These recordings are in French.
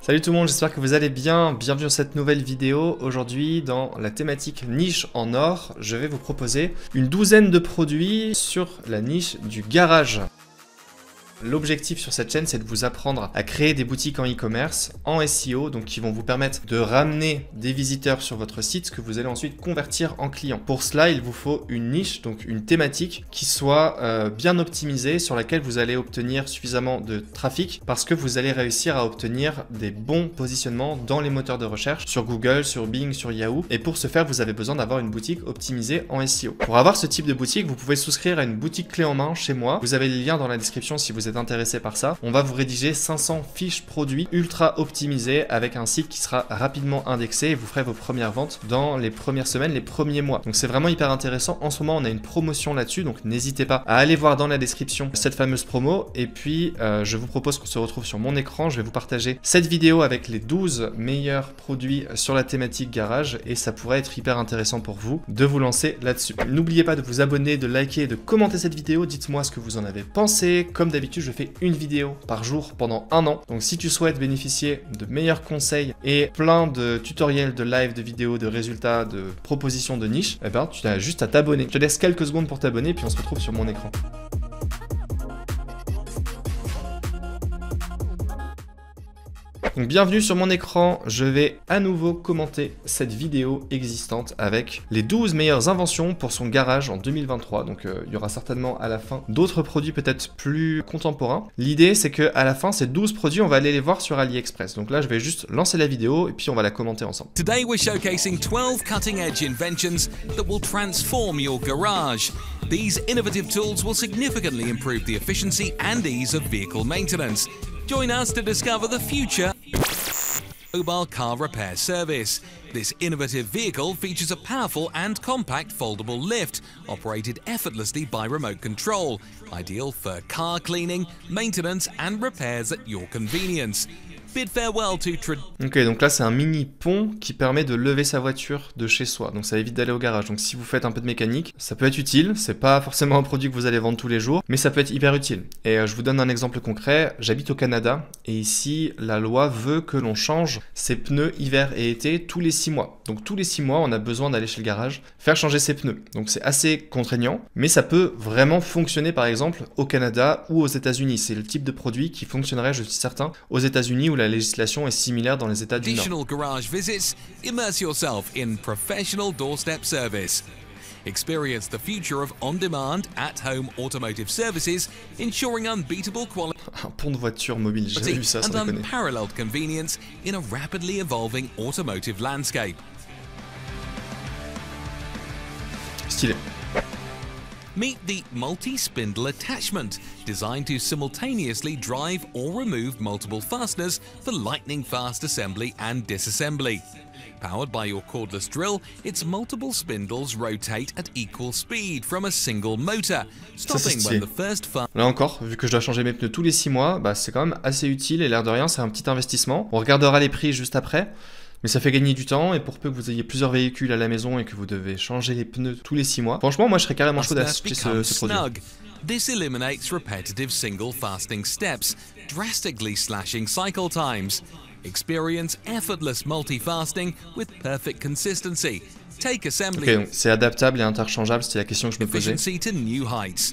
Salut tout le monde, j'espère que vous allez bien. Bienvenue dans cette nouvelle vidéo. Aujourd'hui, dans la thématique niche en or, je vais vous proposer une douzaine de produits sur la niche du garage. L'objectif sur cette chaîne, c'est de vous apprendre à créer des boutiques en e-commerce, en SEO, donc qui vont vous permettre de ramener des visiteurs sur votre site que vous allez ensuite convertir en clients. Pour cela, il vous faut une niche, donc une thématique qui soit bien optimisée, sur laquelle vous allez obtenir suffisamment de trafic parce que vous allez réussir à obtenir des bons positionnements dans les moteurs de recherche, sur Google, sur Bing, sur Yahoo. Et pour ce faire, vous avez besoin d'avoir une boutique optimisée en SEO. Pour avoir ce type de boutique, vous pouvez souscrire à une boutique clé en main chez moi. Vous avez le lien dans la description si vous êtes intéressé par ça. On va vous rédiger 500 fiches produits ultra optimisées avec un site qui sera rapidement indexé et vous ferez vos premières ventes dans les premières semaines, les premiers mois. Donc c'est vraiment hyper intéressant. En ce moment, on a une promotion là-dessus, donc n'hésitez pas à aller voir dans la description cette fameuse promo. Et puis, je vous propose qu'on se retrouve sur mon écran. Je vais vous partager cette vidéo avec les 12 meilleurs produits sur la thématique garage et ça pourrait être hyper intéressant pour vous de vous lancer là-dessus. N'oubliez pas de vous abonner, de liker et de commenter cette vidéo. Dites-moi ce que vous en avez pensé. Comme d'habitude, je fais une vidéo par jour pendant un an. Donc si tu souhaites bénéficier de meilleurs conseils et plein de tutoriels, de live, de vidéos, de résultats, de propositions de niche, eh ben tu as juste à t'abonner. Je te laisse quelques secondes pour t'abonner puis on se retrouve sur mon écran. Donc bienvenue sur mon écran, je vais à nouveau commenter cette vidéo existante avec les 12 meilleures inventions pour son garage en 2023. Donc il y aura certainement à la fin d'autres produits peut-être plus contemporains. L'idée c'est que à la fin ces 12 produits on va aller les voir sur AliExpress. Donc là je vais juste lancer la vidéo et puis on va la commenter ensemble. Today we're showcasing 12 cutting-edge inventions that will transform your garage. These innovative tools will significantly improve the efficiency and ease of vehicle maintenance. Join us to discover the future mobile car repair service. This innovative vehicle features a powerful and compact foldable lift, operated effortlessly by remote control, ideal for car cleaning, maintenance and repairs at your convenience. Bid farewell to Ok, donc là c'est un mini pont qui permet de lever sa voiture de chez soi, donc ça évite d'aller au garage. Donc si vous faites un peu de mécanique, ça peut être utile, c'est pas forcément un produit que vous allez vendre tous les jours, mais ça peut être hyper utile. Et je vous donne un exemple concret, j'habite au Canada, et ici la loi veut que l'on change ses pneus hiver et été tous les 6 mois. Donc tous les 6 mois on a besoin d'aller chez le garage, faire changer ses pneus. Donc c'est assez contraignant, mais ça peut vraiment fonctionner par exemple au Canada ou aux États-Unis. C'est le type de produit qui fonctionnerait, je suis certain, aux États-Unis où la législation est similaire dans les États du Nord. Additional garage visits, immerse yourself in professional doorstep service. Experience the future of on-demand, at-home automotive services, ensuring unbeatable quality Un pont de voiture mobile, j'ai jamais vu ça, sans and déconner. unparalleled convenience in a rapidly evolving automotive landscape. Stylé. Meet the multi-spindle attachment, designed to simultaneously drive or remove multiple fasteners for lightning-fast assembly and disassembly. Powered by your cordless drill, its multiple spindles rotate at equal speed from a single motor, stopping when the first Là encore, vu que je dois changer mes pneus tous les 6 mois, bah c'est quand même assez utile et l'air de rien, c'est un petit investissement. On regardera les prix juste après. Mais ça fait gagner du temps et pour peu que vous ayez plusieurs véhicules à la maison et que vous devez changer les pneus tous les 6 mois, franchement moi je serais carrément chaud d'acheter ce produit. This eliminates repetitive single fastening steps, drastically slashing cycle times. Experience effortless multi-fastening with perfect consistency. Take assembly. Ok, donc c'est adaptable et interchangeable, c'était la question que je me posais. Efficiency to new heights.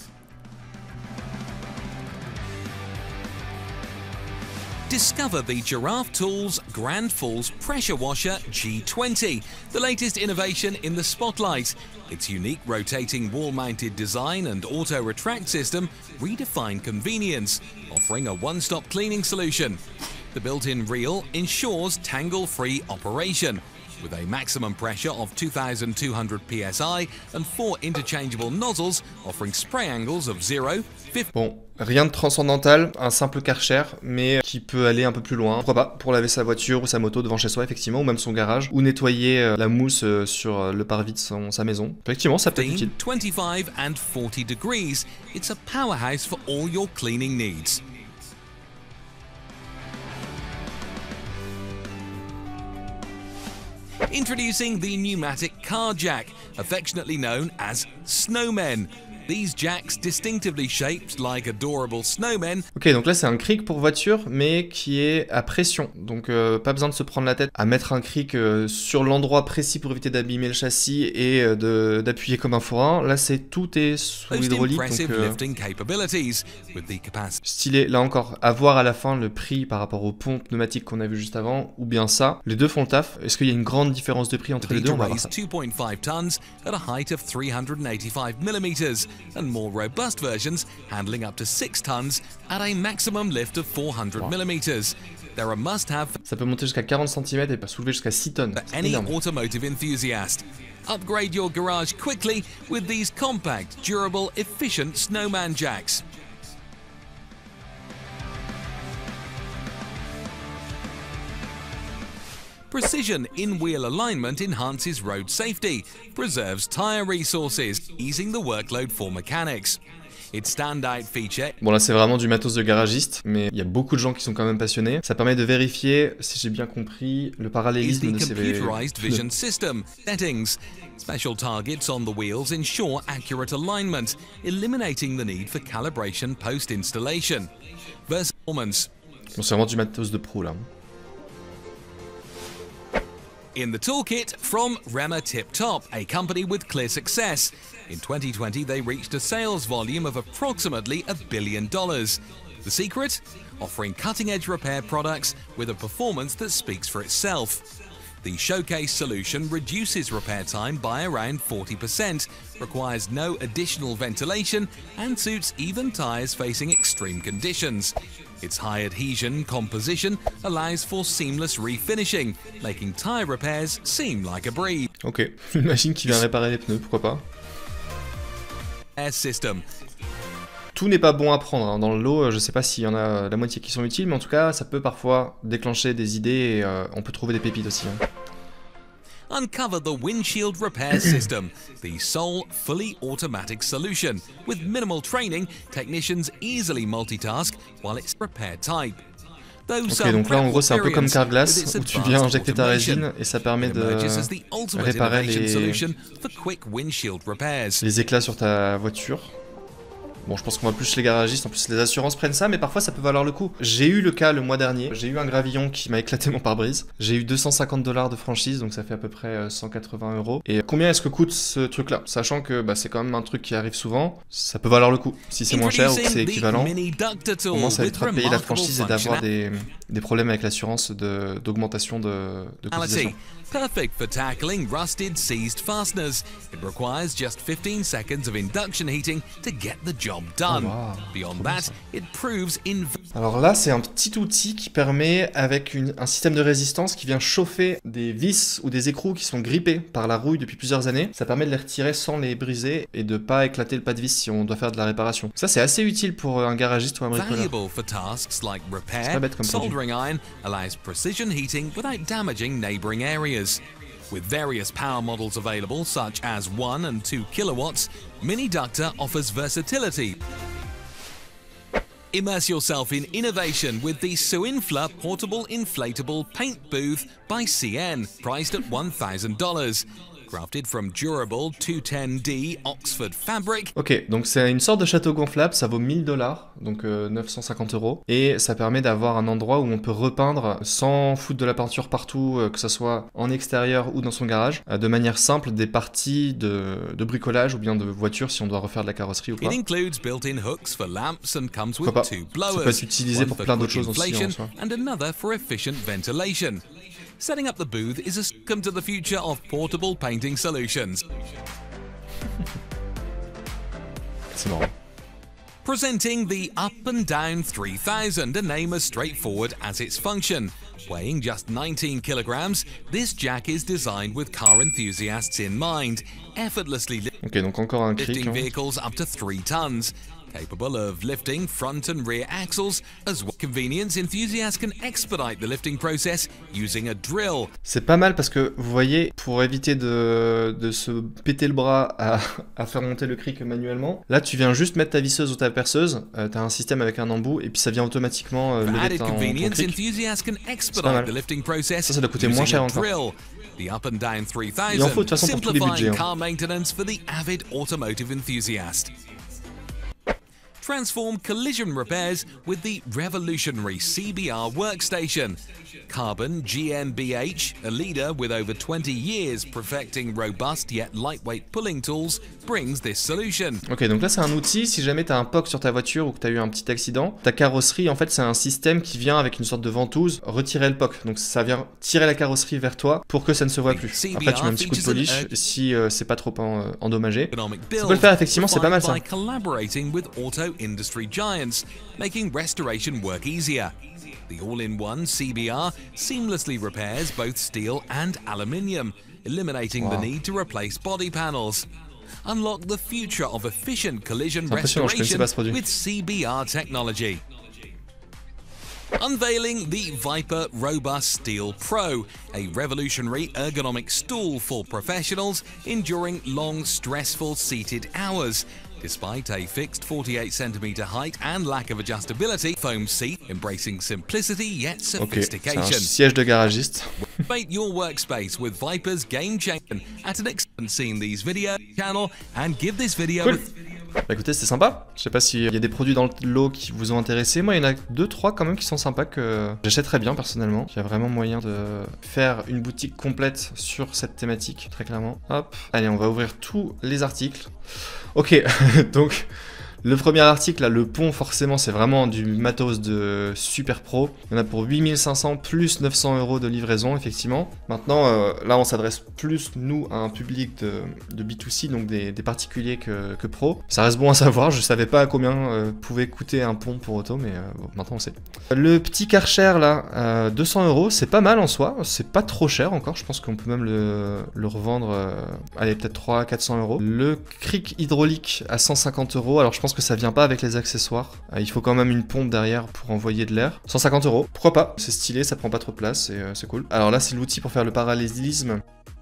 Discover the Giraffe Tools Grand Falls Pressure Washer G20, the latest innovation in the spotlight. Its unique rotating wall-mounted design and auto-retract system redefine convenience, offering a one-stop cleaning solution. The built-in reel ensures tangle-free operation, with a maximum pressure of 2,200 psi and 4 interchangeable nozzles offering spray angles of 0, 50. Bon, rien de transcendantal, un simple Karcher, mais qui peut aller un peu plus loin. Pourquoi pas, pour laver sa voiture ou sa moto devant chez soi, effectivement, ou même son garage, ou nettoyer la mousse sur le parvis de sa maison. Effectivement, ça peut être utile. 25 and 40 degrees, it's a powerhouse for all your cleaning needs. Introducing the pneumatic car jack, affectionately known as snowmen. These jacks, distinctively shaped like adorable snowmen. Ok, donc là c'est un cric pour voiture, mais qui est à pression. Donc pas besoin de se prendre la tête à mettre un cric sur l'endroit précis pour éviter d'abîmer le châssis et d'appuyer comme un forain. Là tout est sous hydraulique, donc stylé. Là encore, à voir à la fin le prix par rapport aux pompes pneumatiques qu'on a vu juste avant, ou bien ça. Les deux font le taf. Est-ce qu'il y a une grande différence de prix entre les deux? On va voir ça. 2.5 tons at a height of 385 mm, and more robust versions handling up to 6 tons at a maximum lift of 400 mm. They're a must-have. Ça peut monter jusqu'à 40 cm et pas soulever jusqu'à 6 tonnes. For any automotive enthusiast. Upgrade your garage quickly with these compact, durable, efficient snowman jacks. Precision in-wheel alignment enhances road safety, preserves tyre resources, easing the workload for mechanics. Its standout feature. Bon là c'est vraiment du matos de garagiste, mais il y a beaucoup de gens qui sont quand même passionnés. Ça permet de vérifier, si j'ai bien compris, le parallélisme de ces computerized vision system settings. Special targets on the wheels ensure accurate alignment, eliminating the need for calibration post-installation. Performance. Bon, c'est vraiment du matos de pro là. In the toolkit from Rema Tip Top, a company with clear success. In 2020, they reached a sales volume of approximately $1 billion. The secret? Offering cutting-edge repair products with a performance that speaks for itself. The Showcase solution reduces repair time by around 40%, requires no additional ventilation, and suits even tyres facing extreme conditions. Its high adhesion composition allows for seamless refinishing, making tyre repairs seem like a breeze. Ok, une machine qui vient réparer les pneus, pourquoi pas. Air system. Tout n'est pas bon à prendre hein. Dans le lot, je sais pas s'il y en a la moitié qui sont utiles, mais en tout cas, ça peut parfois déclencher des idées et on peut trouver des pépites aussi. Hein. Uncover the windshield repair system, the sole fully automatic solution. With minimal training, technicians easily multitask while it's repair type. Ok, donc là en gros c'est un peu comme Carglass où tu viens injecter ta résine et ça permet de réparer les éclats sur ta voiture. Bon, je pense qu'on va plus chez les garagistes, en plus les assurances prennent ça, mais parfois ça peut valoir le coup. J'ai eu le cas le mois dernier, j'ai eu un gravillon qui m'a éclaté mon pare-brise. J'ai eu 250 $ de franchise, donc ça fait à peu près 180 €. Et combien est-ce que coûte ce truc-là? Sachant que c'est quand même un truc qui arrive souvent, ça peut valoir le coup. Si c'est moins cher ou que c'est équivalent, on commence à être à payer la franchise et d'avoir des problèmes avec l'assurance d'augmentation de cotisation. Perfect for tackling rusted seized fasteners. It requires just 15 seconds of induction heating to get the job done. Oh wow. Beyond that, it proves Alors là, c'est un petit outil qui permet, avec un système de résistance qui vient chauffer des vis ou des écrous qui sont grippés par la rouille depuis plusieurs années. Ça permet de les retirer sans les briser et de pas éclater le pas de vis si on doit faire de la réparation. Ça, c'est assez utile pour un garagiste ou un bricoleur. C'est pas bête comme produit. Soldering iron allows precision heating without damaging neighboring areas. With various power models available, such as 1 and 2 kilowatts, Mini Ductor offers versatility. Immerse yourself in innovation with the Suinfla Portable Inflatable Paint Booth by CN, priced at $1,000. Crafted from durable 210D Oxford fabric. Ok, donc c'est une sorte de château gonflable, ça vaut 1000 $, donc 950 €, et ça permet d'avoir un endroit où on peut repeindre sans foutre de la peinture partout, que ce soit en extérieur ou dans son garage, de manière simple des parties de bricolage ou bien de voiture si on doit refaire de la carrosserie ou quoi. It includes built-in hooks for lamps and comes with Pourquoi pas. 2 blowers. Ça peut être utilisé pour plein d'autres choses aussi en soi. And another for efficient ventilation. Setting up the booth is a welcome to the future of portable painting solutions. C'est marrant. Presenting the Up and Down 3000, a name as straightforward as its function. Weighing just 19 kilograms, this jack is designed with car enthusiasts in mind, effortlessly ok, donc encore un cric, lifting vehicles up to 3 tons. Capable of lifting front and rear axles, as well. Convenience, enthusiasts can expedite the lifting process using a drill. C'est pas mal parce que vous voyez, pour éviter de se péter le bras à faire monter le cric manuellement, là tu viens juste mettre ta visseuse ou ta perceuse, t'as un système avec un embout et puis ça vient automatiquement lever ton cric. C'est pas mal. Ça doit coûter moins cher encore. The Up and Down 3000, il en faut de toute façon pour tous les budgets. Car maintenance for the avid automotive enthusiast. Transform collision repairs with the revolutionary CBR workstation. Carbon GmbH, a leader with over 20 years perfecting robust yet lightweight pulling tools, brings this solution. Ok, donc là c'est un outil, si jamais tu as un POC sur ta voiture ou que tu as eu un petit accident, ta carrosserie, en fait c'est un système qui vient avec une sorte de ventouse retirer le POC. Donc ça vient tirer la carrosserie vers toi pour que ça ne se voit plus. Après tu mets un petit coup de polish si c'est pas trop endommagé. Ça peut le faire effectivement, c'est pas mal ça. Collaborating with auto industry giants, making restoration work easier. The all-in-one CBR seamlessly repairs both steel and aluminium, eliminating the need to replace body panels. Unlock the future of efficient collision restoration with CBR technology. Unveiling the Viper Robust Steel Pro, a revolutionary ergonomic stool for professionals enduring long, stressful seated hours. Despite a fixed 48cm height and lack of adjustability, foam seat embracing simplicity yet sophistication. Ok, c'est un siège de garagiste. Elevate your workspace with Viper's game changer at an extent seen these video channel and give this video. Cool. Bah écoutez, c'était sympa. Je sais pas s'il y a des produits dans le lot qui vous ont intéressé. Moi, il y en a 2-3 quand même qui sont sympas que j'achèterais bien personnellement. Il y a vraiment moyen de faire une boutique complète sur cette thématique, très clairement. Hop. Allez, on va ouvrir tous les articles. Ok, donc le premier article, là, le pont, forcément, c'est vraiment du matos de super pro. Il y en a pour 8500 plus 900 € de livraison, effectivement. Maintenant, là, on s'adresse plus, nous, à un public de B2C, donc des particuliers que pro. Ça reste bon à savoir, je savais pas à combien pouvait coûter un pont pour auto, mais bon, maintenant on sait. Le petit Karcher, là, 200 €, c'est pas mal en soi. C'est pas trop cher encore, je pense qu'on peut même le revendre, allez, peut-être 300-400 €. Le cric hydraulique à 150 €, alors je pense que ça vient pas avec les accessoires. Il faut quand même une pompe derrière pour envoyer de l'air. 150 €, pourquoi pas? C'est stylé, ça prend pas trop de place et c'est cool. Alors là, c'est l'outil pour faire le parallélisme.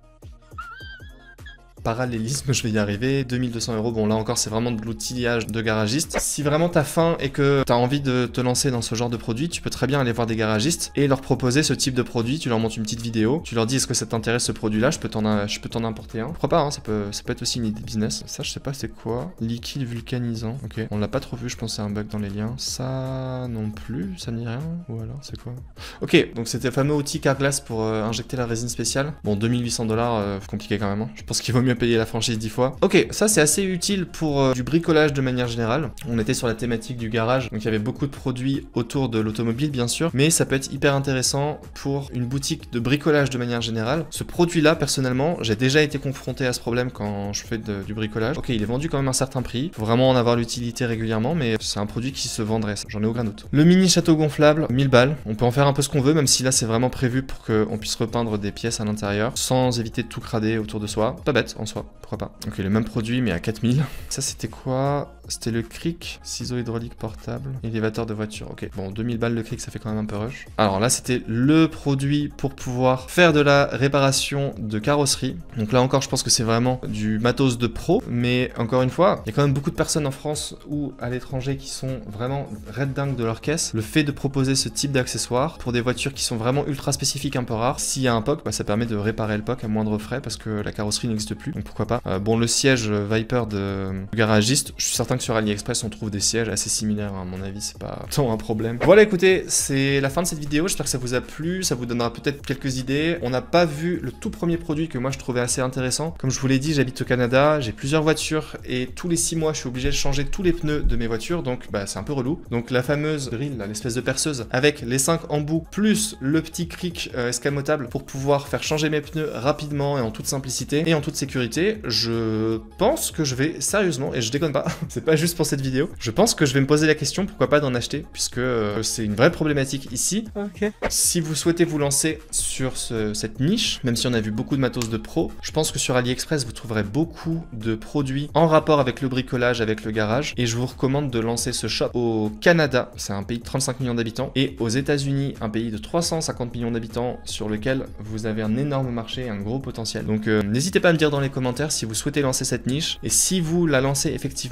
Je vais y arriver, 2200 €, bon là encore c'est vraiment de l'outillage de garagiste. Si vraiment t'as faim et que t'as envie de te lancer dans ce genre de produit, tu peux très bien aller voir des garagistes et leur proposer ce type de produit. Tu leur montres une petite vidéo, tu leur dis est-ce que ça t'intéresse ce produit là, je peux t'en importer un. Pourquoi pas, hein, ça peut être aussi une idée de business. Ça je sais pas c'est quoi, liquide vulcanisant, ok. On l'a pas trop vu, je pense que c'est un bug dans les liens. Ça non plus, ça me dit rien, ou alors c'est quoi? Ok, donc c'était le fameux outil Carglass pour injecter la résine spéciale. Bon 2800 $, compliqué quand même, hein. Je pense qu'il vaut mieux payer la franchise 10 fois. Ok, ça c'est assez utile pour du bricolage de manière générale. On était sur la thématique du garage, donc il y avait beaucoup de produits autour de l'automobile bien sûr, mais ça peut être hyper intéressant pour une boutique de bricolage de manière générale. Ce produit-là, personnellement, j'ai déjà été confronté à ce problème quand je fais du bricolage. Ok, il est vendu quand même à un certain prix, faut vraiment en avoir l'utilité régulièrement, mais c'est un produit qui se vendrait, j'en ai aucun doute. Le mini château gonflable, 1000 balles, on peut en faire un peu ce qu'on veut, même si là c'est vraiment prévu pour qu'on puisse repeindre des pièces à l'intérieur, sans éviter de tout crader autour de soi. Pas bête en soi. Pourquoi pas. Ok, le même produit mais à 4000. Ça c'était quoi? C'était le cric, ciseau hydraulique portable, élévateur de voiture. Ok, bon 2000 balles le cric, ça fait quand même un peu rush. Alors là c'était le produit pour pouvoir faire de la réparation de carrosserie. Donc là encore je pense que c'est vraiment du matos de pro, mais encore une fois, il y a quand même beaucoup de personnes en France ou à l'étranger qui sont vraiment red dingues de leur caisse. Le fait de proposer ce type d'accessoires pour des voitures qui sont vraiment ultra spécifiques, un peu rares, s'il y a un POC, bah, ça permet de réparer le POC à moindre frais parce que la carrosserie n'existe plus, donc pourquoi pas. Bon, le siège Viper de garagiste, je suis certain que sur AliExpress on trouve des sièges assez similaires, hein, à mon avis c'est pas tant un problème. Voilà, écoutez, c'est la fin de cette vidéo, j'espère que ça vous a plu, ça vous donnera peut-être quelques idées. On n'a pas vu le tout premier produit que moi je trouvais assez intéressant. Comme je vous l'ai dit, j'habite au Canada, j'ai plusieurs voitures et tous les 6 mois je suis obligé de changer tous les pneus de mes voitures, donc bah c'est un peu relou. Donc la fameuse drill, l'espèce de perceuse avec les 5 embouts plus le petit cric escamotable pour pouvoir faire changer mes pneus rapidement et en toute simplicité et en toute sécurité, je pense que je vais sérieusement, et je déconne pas, c'est pas juste pour cette vidéo, je pense que je vais me poser la question pourquoi pas d'en acheter, puisque c'est une vraie problématique ici. Ok. Si vous souhaitez vous lancer sur cette niche, même si on a vu beaucoup de matos de pro, je pense que sur AliExpress vous trouverez beaucoup de produits en rapport avec le bricolage, avec le garage, et je vous recommande de lancer ce shop au Canada, c'est un pays de 35 millions d'habitants, et aux États-Unis, un pays de 350 millions d'habitants sur lequel vous avez un énorme marché, un gros potentiel. Donc n'hésitez pas à me dire dans les commentaires si vous souhaitez lancer cette niche, et si vous la lancez effectivement, je serais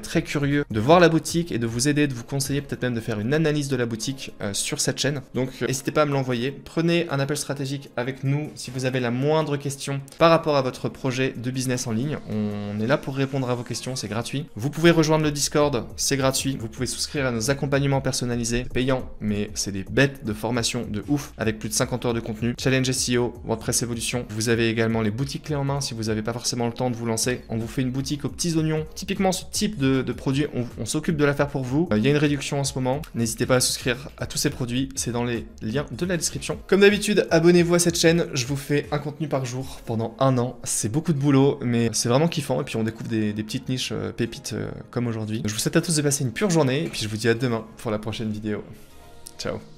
très curieux de voir la boutique et de vous aider, de vous conseiller, peut-être même de faire une analyse de la boutique sur cette chaîne. Donc n'hésitez pas à me l'envoyer. Prenez un appel stratégique avec nous si vous avez la moindre question par rapport à votre projet de business en ligne. On est là pour répondre à vos questions, c'est gratuit. Vous pouvez rejoindre le Discord, c'est gratuit. Vous pouvez souscrire à nos accompagnements personnalisés, payants, mais c'est des bêtes de formation de ouf avec plus de 50 heures de contenu. Challenge SEO, WordPress Evolution. Vous avez également les boutiques clés en main si vous n'avez pas forcément le temps de vous lancer. On vous fait une boutique aux petits oignons. Typiquement ce type de produit, on s'occupe de la faire pour vous. Il y a une réduction en ce moment. N'hésitez pas à souscrire à tous ces produits, c'est dans les liens de la description. Comme d'habitude, abonnez-vous à cette chaîne. Je vous fais un contenu par jour pendant un an. C'est beaucoup de boulot, mais c'est vraiment kiffant. Et puis on découvre des petites niches pépites comme aujourd'hui. Je vous souhaite à tous de passer une pure journée. Et puis je vous dis à demain pour la prochaine vidéo. Ciao.